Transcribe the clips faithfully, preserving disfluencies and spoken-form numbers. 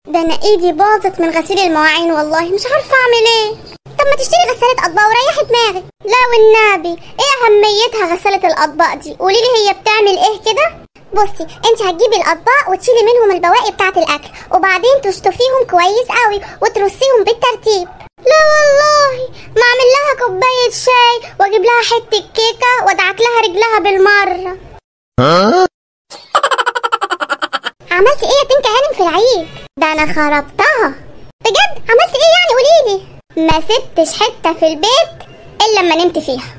ده انا ايدي باظت من غسيل المواعين والله، مش عارفه اعمل ايه. طب ما تشتري غسالة اطباق وريحي دماغك. لا والنبي، ايه اهميتها غسالة الاطباق دي؟ قولي لي هي بتعمل ايه كده؟ بصي، انت هتجيبي الاطباق وتشيلي منهم البواقي بتاعه الاكل، وبعدين تشطفيهم كويس قوي وترصيهم بالترتيب. لا والله، ما اعمل لها كوبايه شاي واجيب لها حته كيكه وادعك لها رجلها بالمره. عملت ايه يا تنكة هانم في العيد؟ ده انا خربتها بجد. عملت ايه يعني؟ قوليلي. ما سبتش حته في البيت الا لما نمت فيها.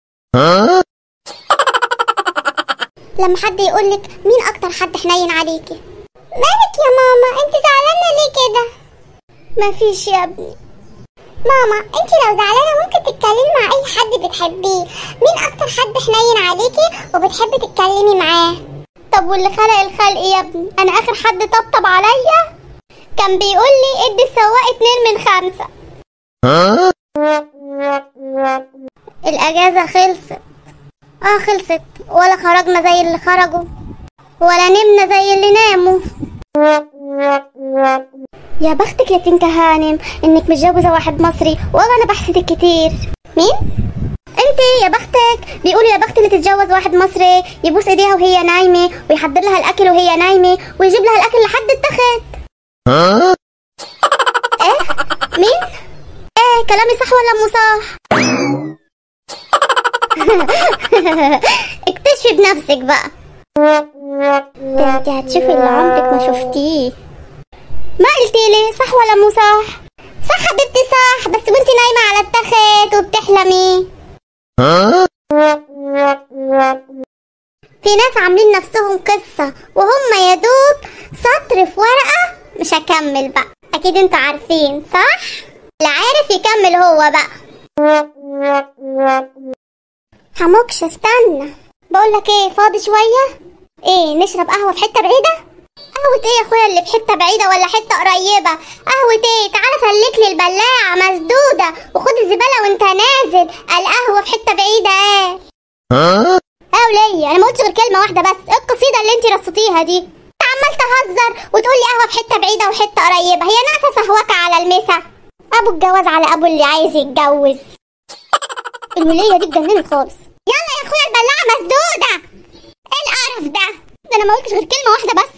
لما حد يقولك مين اكتر حد حنين عليكي؟ مالك يا ماما؟ انت زعلانه ليه كده؟ مفيش يا ابني. ماما، انت لو زعلانه ممكن تتكلمي مع اي حد بتحبيه. مين اكتر حد حنين عليكي وبتحبي تتكلمي معاه؟ طب واللي خلق الخلق يا ابني؟ انا اخر حد طبطب عليا كان بيقول لي ادي السواق اتنين من خمسة. الاجازة خلصت. اه خلصت، ولا خرجنا زي اللي خرجوا ولا نمنا زي اللي ناموا. يا بختك يا تنكة هانم انك متجوزة واحد مصري، والله انا بحسدك كتير. مين؟ انت يا بختك. بيقولوا يا بخت اللي تتجوز واحد مصري يبوس ايديها وهي نايمة ويحضر لها الاكل وهي نايمة ويجيب لها الاكل لحد التخت. ايه؟ مين؟ ايه كلامي صح ولا مو صح؟ اكتشفي بنفسك بقى. ده انت هتشوفي اللي عمرك ما شفتيه. ما قلتيلي صح ولا مو صح؟ صح حبيبتي صح، بس وانت نايمة على التخت وبتحلمي. في ناس عاملين نفسهم قصة وهم يا دوب سطر في ورقة. مش هكمل بقى، اكيد انتوا عارفين صح؟ اللي عارف يكمل هو بقى. حموكش استنى، بقولك ايه، فاضي شوية؟ ايه نشرب قهوة في حتة بعيدة؟ قهوة ايه يا اخويا اللي في حتة بعيدة ولا حتة قريبة؟ قهوة ايه؟ تعالى سلكلي البلاعة مسدودة وخد الزبالة وانت نازل. القهوة في حتة بعيدة ايه؟ ها؟ اه وليا انا ما قلتش غير كلمة واحدة بس. ايه القصيدة اللي انت رصتيها دي؟ انت عمال تهزر وتقولي قهوة في حتة بعيدة وحتة قريبة. هي ناقصة سهوكة على المسا. ابو الجواز على ابو اللي عايز يتجوز. الولية دي اتجننت خالص. يلا يا اخويا البلاعة مسدودة. ايه القرف ده؟ ده انا ما قلتش غير كلمة واحدة بس.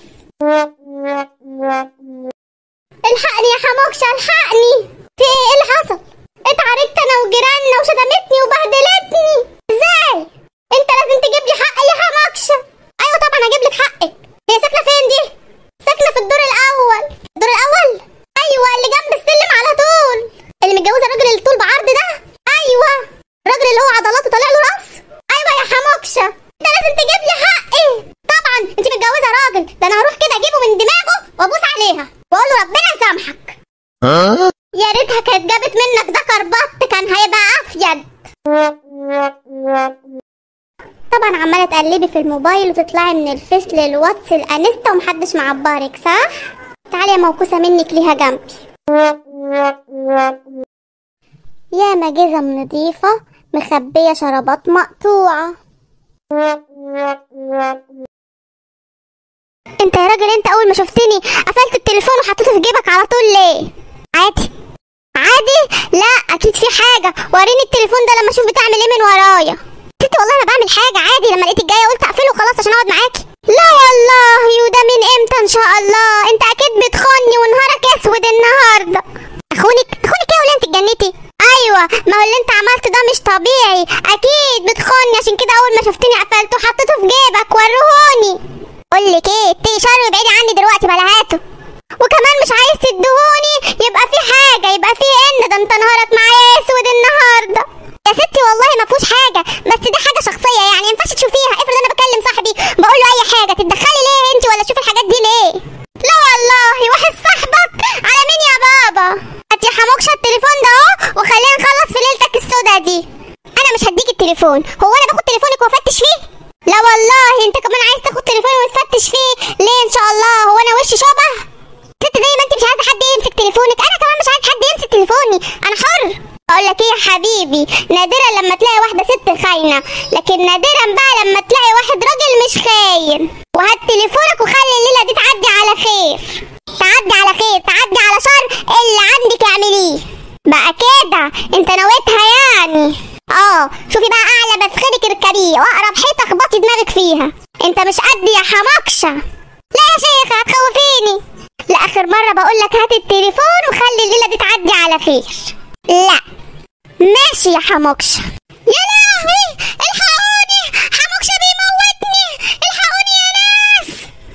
الحقني يا حموكشة الحقني. في ايه؟ ايه اللي حصل؟ اتعاركت انا وجيراننا وشتمتني وبهدلتني. ازاي؟ انت لازم تجيب لي حقي يا حموكشة. ايوه طبعا هجيب لك حقك. هي ساكنة فين دي؟ ساكنة في الدور الاول. الدور الاول؟ ايوه اللي جنب السلم على طول. اللي متجوزة الراجل اللي طول بعرض ده؟ ايوه الراجل اللي هو عضلاته طالع له راس. ايوه يا حموكشة انت لازم تجيب لي حقي. طبعا انت متجوزة راجل، ده انا هروح كده اجيبه من دماغه وابوس عليها واقول له ربنا يسامحك. يا ريتها كانت جابت منك ده كربط كان هيبقى افيد. طبعا عمالة تقلبي في الموبايل وتطلعي من الفيس للواتس الانستا ومحدش معبرك صح؟ تعالي يا موكوسة منك ليها جنبي. يا ما جزم نضيفة مخبية شرابات مقطوعة. انت يا راجل انت اول ما شفتني قفلت التليفون وحطيته في جيبك على طول ليه؟ عادي عادي؟ لا اكيد في حاجة. وريني التليفون ده لما اشوف بتعمل ايه من ورايا. ست والله انا بعمل حاجة عادي. لما لقيتك جاية قلت اقفله وخلاص عشان اقعد معاكي. لا والله. وده من امتى ان شاء الله؟ انت اكيد بتخوني ونهارك اسود النهارده. اخونك؟ اخونك ايه ولا انت اتجنتي؟ ايوه ما هو اللي انت عملته ده مش طبيعي. اكيد بتخوني عشان كده اول ما شفتني قفلته وحطيته في جيبك. ورهوني. بقولك ايه، اتقي شر وابعدي عني دلوقتي بلاهاته. وكمان مش عايز تدهوني يبقى في حاجه، يبقى في ان ده انت نهارك معايا اسود النهارده. يا ستي والله ما فيهوش حاجه، بس دي حاجه شخصيه يعني ما ينفعش تشوفيها. افرض انا بكلم صاحبي بقول له اي حاجه تتدخلي ليه انت ولا تشوفي الحاجات دي ليه؟ لا والله. واحد صاحبك على مين يا بابا؟ هات يا حموكشه التليفون ده اهو وخلينا نخلص في ليلتك السودا دي. انا مش هديك التليفون. هو انا باخد تليفونك وافتش فيه؟ لا والله. انت كمان عايز تاخد تليفوني وتفتش فيه ليه ان شاء الله؟ هو انا وشي شبه؟ ست زي ما انت مش عايزه حد يمسك تليفونك انا كمان مش عايز حد يمسك تليفوني. انا حر. اقول لك ايه يا حبيبي، نادرا لما تلاقي واحده ست خاينه، لكن نادرا بقى لما تلاقي واحد راجل مش خاين. وهات تليفونك وخلي الليله دي تعدي على خير. تعدي على خير. تعدي تعدي على شر اللي عندك اعمليه بقى كده. انت نويتها يعني. اه شوفي بقى اعلى مسخرك اركبيه واقرب حيطه اخبطي دماغك فيها. انت مش قد يا حماكشه. لا يا شيخه هتخوفيني. لاخر مره بقول لك هات التليفون وخلي الليله دي تعدي على خير. لا ماشي يا حماكشه. يا لهوي الحقوني حماكشه بيموتني. الحقوني يا ناس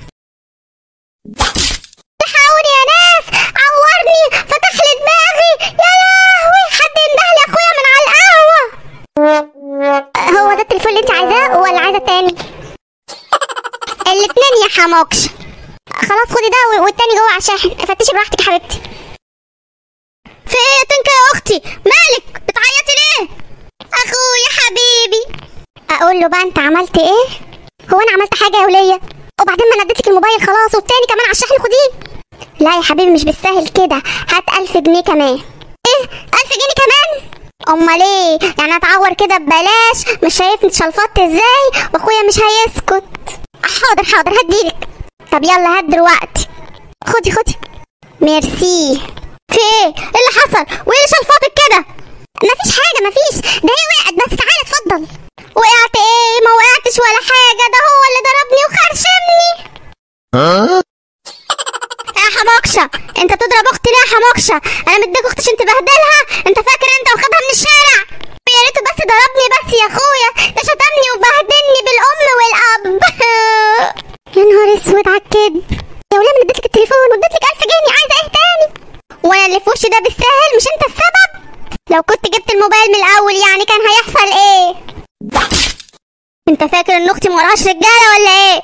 الحقوني يا ناس عورني فتح لي دماغي. يا لهوي حد ينده لي اخويا من على القهوه. هو ده التليفون اللي انت عايزاه ولا عايزه التاني؟ الاتنين يا حماكشه. خلاص خدي ده والتاني جوه على الشاحن. فتشي براحتك يا حبيبتي. في ايه يا تنكا يا اختي؟ مالك بتعيطي ليه؟ اخويا حبيبي. اقول له بقى انت عملت ايه؟ هو انا عملت حاجه يا وليه؟ وبعدين ما نديتك الموبايل خلاص والتاني كمان على الشاحن خديه. لا يا حبيبي مش بالسهل كده. هات ألف جنيه كمان. ايه ألف جنيه كمان؟ امال ايه يعني اتعور كده ببلاش؟ مش شايفني اتشلفطت ازاي واخويا مش هيسكت. حاضر حاضر هديلك. طب يلا هات دلوقتي. خدي خدي. ميرسي. في ايه؟ ايه اللي حصل؟ وايه اللي شلفطك كده؟ مفيش حاجه مفيش. ده هي وقعت بس. تعالى اتفضل. وقعت ايه؟ ما وقعتش ولا حاجه. ده هو اللي ضربني وخرشمني. ها؟ يا حماكشه انت بتضرب اختي ليه يا حماكشه؟ انا مديك اختي عشان تبهدلها. انت فاكر انت واخدها من الشارع؟ يا ريته بس ضربني بس يا اخويا. ده شتمني وبهدلني بالام والاب. يا نهار اسود على الكدب. يا وليه انا اديتلك التليفون واديتلك ألف جنيه. عايزه ايه تاني؟ وانا اللي في وشي ده بالسهل؟ مش انت السبب. لو كنت جبت الموبايل من الاول يعني كان هيحصل ايه؟ انت فاكر ان اختي مورهاش رجاله ولا ايه؟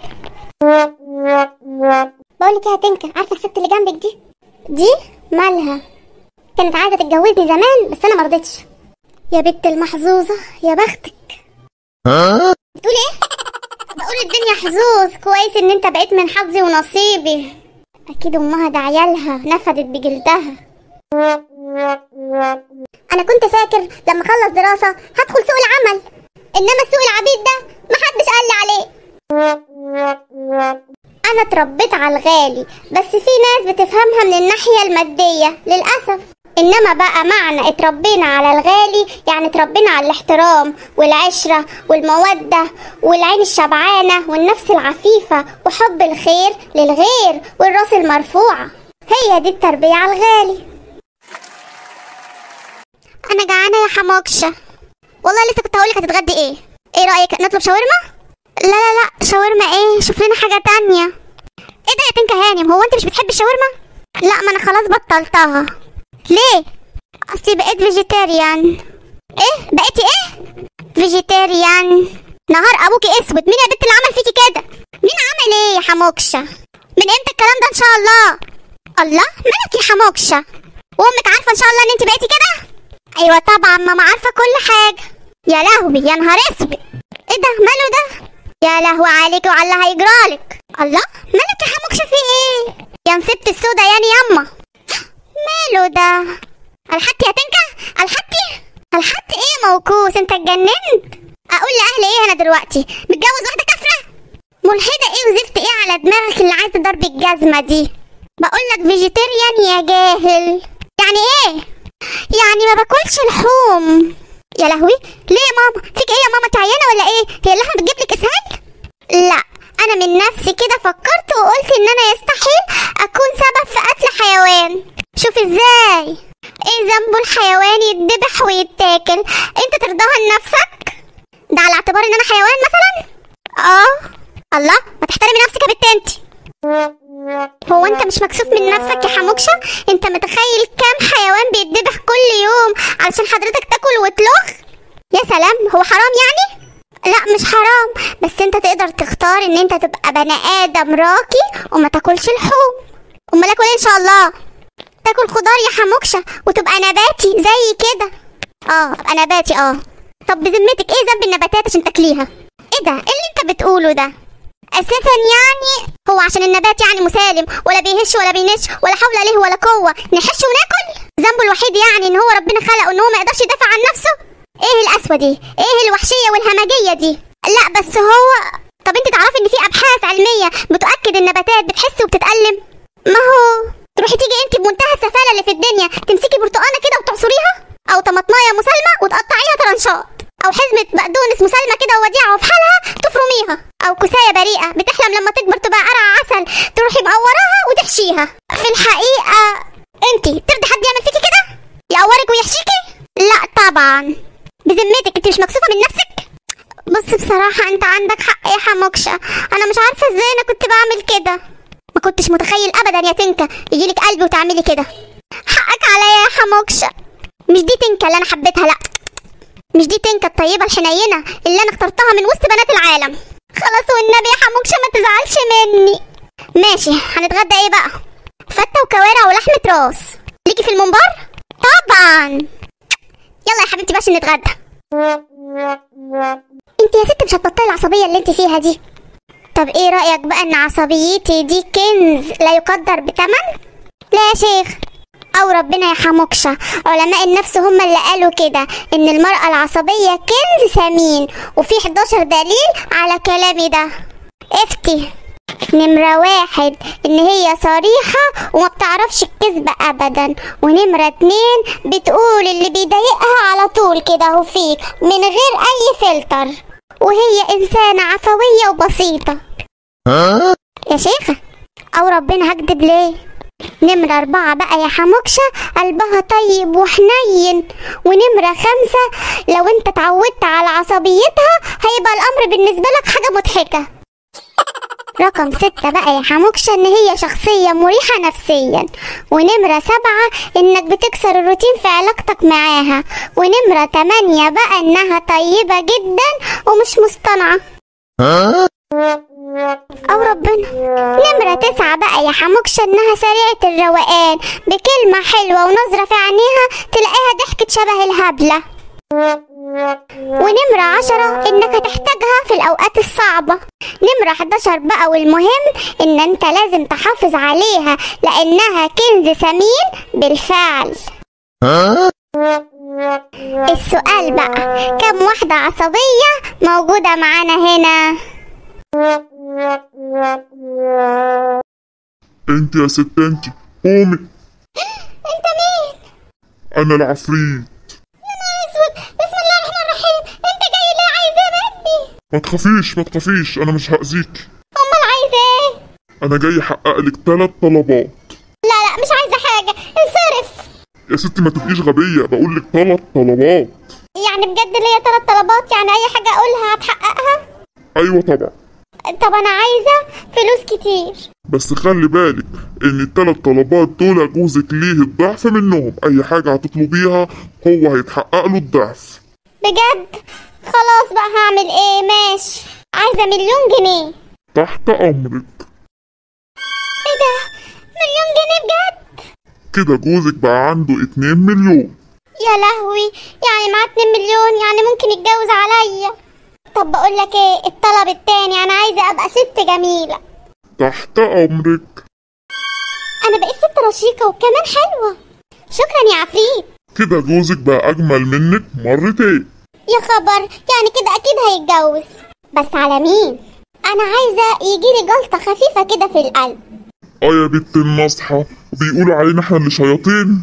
بقولك ايه يا تنكا، عارفه الست اللي جنبك دي؟ دي مالها؟ كانت عايزه تتجوزني زمان بس انا مرضتش. يا بنت المحظوظه يا بختك. ها؟ بتقول ايه؟ بقول الدنيا حظوظ. كويس ان انت بقيت من حظي ونصيبي. اكيد امها ده عيالها نفدت بجلدها. انا كنت فاكر لما اخلص دراسه هدخل سوق العمل، انما سوق العبيد ده محدش قال لي عليه. انا اتربيت على الغالي بس في ناس بتفهمها من الناحيه الماديه للاسف. انما بقى معنى اتربينا على الغالي يعني اتربينا على الاحترام والعشره والموده والعين الشبعانه والنفس العفيفه وحب الخير للغير والراس المرفوعه. هي دي التربيه على الغالي. انا جعانه يا حماكشه. والله لسه كنت هقولك هتتغدي ايه. ايه رايك نطلب شاورما؟ لا لا لا شاورما ايه؟ شوف لنا حاجه تانية. ايه ده يا تنكا هانم؟ هو انت مش بتحبي الشاورما؟ لا ما انا خلاص بطلتها. ليه؟ اصلي بقيت فيجيتيريان. ايه بقيتي ايه؟ فيجيتيريان. نهار ابوكي اسود. مين يا بنت اللي عمل فيكي كده؟ مين عمل ايه يا حماكشه؟ من امتى الكلام ده ان شاء الله؟ الله مالك يا حماكشه؟ وامك عارفه ان شاء الله ان انت بقيتي كده؟ ايوه طبعا ماما عارفه كل حاجه. يا لهوي يا نهار اسود. ايه ده ماله ده؟ يا لهوي عليك وعلى اللي هيجرالك. الله مالك يا حماكشه في ايه؟ يا نسيبت السودا يعني ياما. ماله ده؟ الحتي يا تنكا؟ الحتي؟ الحتي ايه موكوس؟ انت اتجننت؟ اقول لاهلي ايه انا دلوقتي؟ متجوز واحده كافره؟ ملحده ايه وزفت ايه على دماغك اللي عايزه ضرب الجزمه دي؟ بقول لك فيجيتيريان يا جاهل. يعني ايه؟ يعني ما باكلش لحوم. يا لهوي ليه يا ماما؟ فيك ايه يا ماما؟ تعيانه ولا ايه؟ هي اللحمه بتجيب لك اسهال؟ لا انا من نفسي كده فكرت وقلت ان انا يستحيل اكون سبب في قتل حيوان. شوف ازاي. ايه ذنبه الحيوان يتذبح ويتاكل؟ انت ترضاها لنفسك؟ ده على اعتبار ان انا حيوان مثلا؟ اه. الله ما تحترمي نفسك يا بنت انت. هو انت مش مكسوف من نفسك يا حموكشه؟ انت متخيل كام حيوان بيتذبح كل يوم علشان حضرتك تاكل وتلغ؟ يا سلام هو حرام يعني؟ لا مش حرام بس انت تقدر تختار ان انت تبقى بني ادم راقي وما تاكلش لحوم. امال اكل ايه ان شاء الله؟ تاكل خضار يا حموكشه وتبقى نباتي زي كده. اه ابقى نباتي. اه طب بذمتك ايه ذنب النباتات عشان تاكليها؟ ايه ده؟ ايه اللي انت بتقوله ده؟ اساسا يعني هو عشان النبات يعني مسالم ولا بيهش ولا بينش ولا حول عليه ولا قوه نحش وناكل؟ ذنبه الوحيد يعني ان هو ربنا خلقه ان هو ما يقدرش يدافع عن نفسه؟ ايه القسوه دي؟ ايه الوحشيه والهمجيه دي؟ لا بس هو طب انت تعرفي ان في ابحاث علميه بتؤكد ان النباتات بتحس وبتتألم؟ ما هو تروحي تيجي انت بمنتهى السفاله اللي في الدنيا تمسكي برتقانه كده وتعصريها، او طماطمايه مسالمه وتقطعيها طرنشات، او حزمه بقدونس مسالمه كده ووديعه وفي حالها تفرميها، او كوسايه بريئه بتحلم لما تكبر تبقى قرع عسل تروحي مقوراها وتحشيها. في الحقيقه انت ترضي حد يعمل فيكي كده؟ يقورك ويحشيكي؟ لا طبعا. بذمتك انت مش مكسوفه من نفسك؟ بص بصراحه انت عندك حق يا حموكشه، انا مش عارفه ازاي انا كنت بعمل كده. ما كنتش متخيل ابدا يا تنكه يجيلك قلب وتعملي كده. حقك عليا يا حموكشه، مش دي تنكه اللي انا حبيتها، لا مش دي تنكه الطيبه الحنينه اللي انا اخترتها من وسط بنات العالم. خلاص والنبي يا حموكشه ما تزعلش مني. ماشي، هنتغدى ايه بقى؟ فته وكوارع ولحمه راس. ليكي في الممبار؟ طبعا. يلا يا حبيبتي باش نتغدى. انت يا ست مش هتبطلي العصبيه اللي انت فيها دي. طب ايه رايك بقى ان عصبيتي دي كنز لا يقدر بثمن؟ لا يا شيخ، او ربنا يا حموكشه، علماء النفس هم اللي قالوا كده ان المراه العصبيه كنز ثمين، وفي حداشر دليل على كلامي ده. افتي. نمرة واحد ان هي صريحة وما بتعرفش الكذب ابدا، ونمرة اتنين بتقول اللي بيضايقها على طول كده اهو فيك من غير اي فلتر، وهي انسانة عفوية وبسيطة. يا شيخة او ربنا هكدب ليه؟ نمرة اربعة بقى يا حموكشة قلبها طيب وحنين، ونمرة خمسة لو انت اتعودت على عصبيتها هيبقى الامر بالنسبة لك حاجة مضحكة. رقم ستة بقى يا حموكشة ان هي شخصية مريحة نفسيا، ونمرة سبعة انك بتكسر الروتين في علاقتك معاها، ونمرة تمانية بقى انها طيبة جدا ومش مصطنعة. او ربنا. نمرة تسعة بقى يا حموكشة انها سريعة الروقان، بكلمة حلوة ونظرة في عينيها تلاقيها ضحكت شبه الهبلة. ونمرة عشرة انك هتحتاجها في الاوقات الصعبة. نمرة حداشر بقى والمهم ان انت لازم تحافظ عليها لانها كنز ثمين بالفعل. السؤال بقى، كم واحدة عصبية موجودة معانا هنا؟ انت يا ست انت قومي. انت مين؟ انا العفريت. يا نهار اسود، بسم الله الرحمن الرحيم. انت جاي ليه؟ عايز ايه مني؟ ما تخافيش ما تخافيش، انا مش هأذيك. امال عايز ايه؟ انا جاي احقق لك ثلاث طلبات. لا لا مش عايزة حاجة، انصرف. يا ستي ما تبقيش غبية، بقول لك ثلاث طلبات. يعني بجد ليا ثلاث طلبات؟ يعني اي حاجة اقولها هتحققها؟ ايوه طبعا. طب انا عايزة فلوس كتير. بس خلي بالك ان الثلاث طلبات دول جوزك ليه الضعف منهم، اي حاجة هتطلبيها هو هيتحقق له الضعف. بجد؟ خلاص بقى هعمل ايه؟ ماشي، عايزة مليون جنيه. تحت امرك. ايه ده؟ مليون جنيه بجد؟ كده جوزك بقى عنده اتنين مليون. يا لهوي، يعني معاه اتنين مليون، يعني ممكن يتجوز عليا. طب بقول لك ايه، الطلب التاني انا عايزة ابقى ست جميلة. تحت امرك. انا بقيت ست رشيقة وكمان حلوة. شكرا يا عفريت. كده جوزك بقى اجمل منك مرتين. يا خبر، يعني كده اكيد هيتجوز. بس على مين؟ انا عايزة يجيلي جلطة خفيفة كده في القلب. اه يا بنت النصحة، بيقولوا علينا احنا اللي شياطين.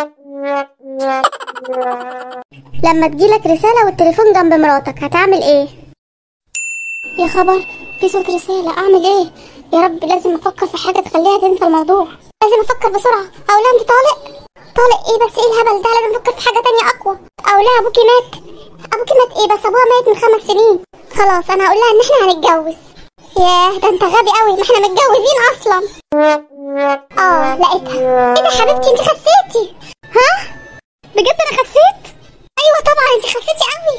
لما تجيلك رسالة والتليفون جنب مراتك هتعمل ايه؟ يا خبر، في صوت رسالة، اعمل ايه؟ يا رب لازم افكر في حاجة تخليها تنسى الموضوع. لازم افكر بسرعة. اقولها انت طالق؟ طالق ايه بس؟ ايه الهبل ده؟ لازم افكر في حاجة تانية اقوى. اقولها ابوكي مات. ابوكي مات ايه بس؟ ابوها مات من خمس سنين. خلاص انا هقولها ان احنا هنتجوز. ياه ده انت غبي قوي، ما احنا متجوزين اصلا. اه لقيتها. ايه ده حبيبتي انت خسيتي؟ ها؟ بجد انا خسيت؟ ايوه طبعا انت خسيتي قوي.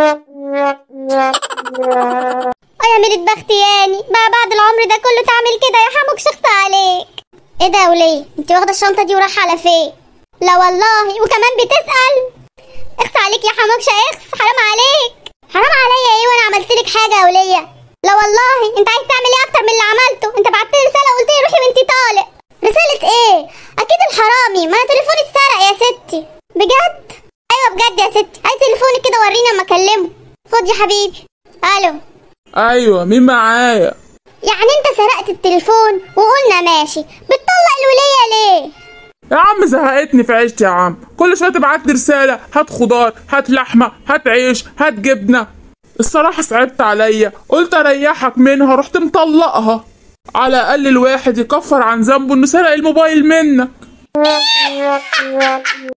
اه يا ميلة بختياني، بقى بعد العمر ده كله تعمل كده يا حموك؟ شخص عليك. ايه ده يا وليه؟ انت واخده الشنطه دي ورايحه على فين؟ لا والله، وكمان بتسأل. اخس عليك يا حموكشه، اخس، حرام عليك. حرام عليا ايه وانا عملت لك حاجه يا وليه؟ لا والله، انت عايز تعمل ايه اكتر من اللي عملته؟ انت بعت لي رساله وقلت لي روحي وانت طالق. رساله ايه؟ اكيد الحرامي، ما انا تليفوني اتسرق يا ستي. بجد؟ ايوه بجد يا ستي. هاي تليفونك كده وريني اما اكلمه. خد يا حبيبي. الو. ايوه مين معايا؟ يعني انت سرقت التليفون وقلنا ماشي، بتطلق الولية ليه؟ يا عم زهقتني في عيشتي يا عم، كل شويه تبعت لي رساله هات خضار هات لحمه هات عيش هات جبنه. الصراحه صعبت عليا، قلت اريحك منها رحت مطلقها. على الاقل الواحد يكفر عن ذنبه انه سرق الموبايل منك.